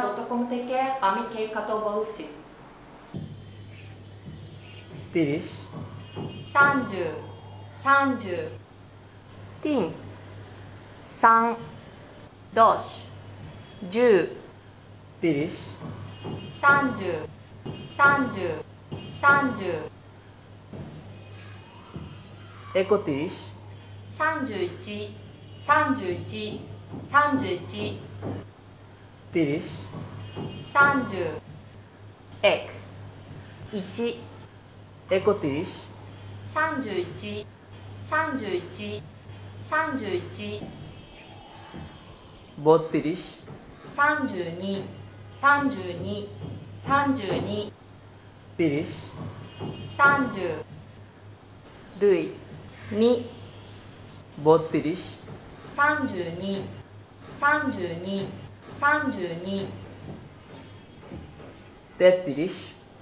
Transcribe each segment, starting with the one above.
www.ika.com থেকে আমি কেকাত বলছি। 30 30 30 3 3 10 10 30 30 30 30 31 31 31 31 30 30 1 1 31 31 31 31 32 32 32 32 30 30 2 2 32 32 32 32 33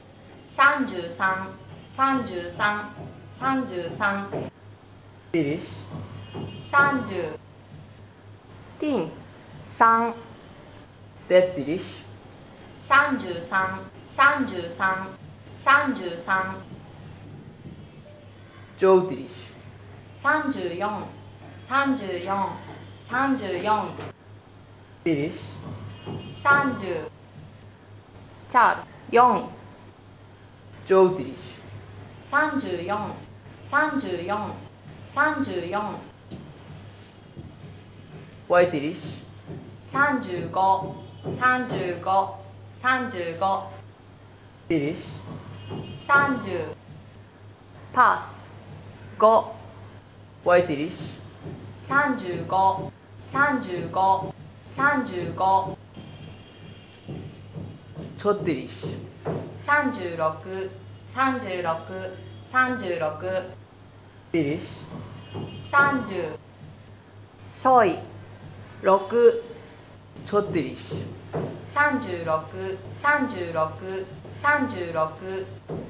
33 33 33 30 30 3 3 33 33 33 33 34 34 34 34 30 30 4 4 34 34 34 34 35 35 35 35 30 30 パス5 35 35 35 35 36 36 36 36 30 30 ソイ6 36 36 36 36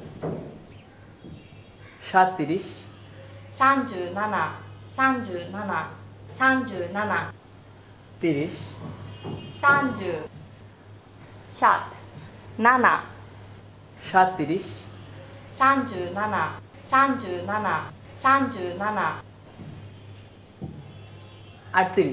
37 37 37 37 30 30 シャット7 37 37 37 37 38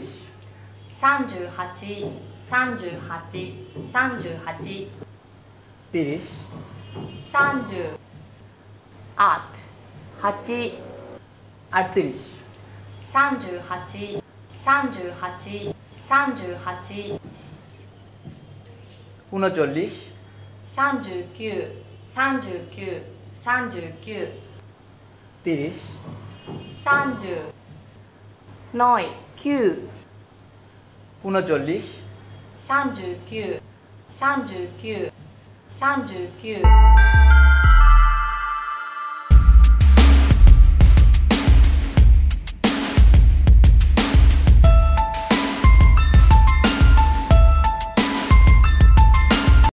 38 38 38 30 30 8 8 38 38 38 38 39 39 39 39 30 30 ノイ9 39 39 39 39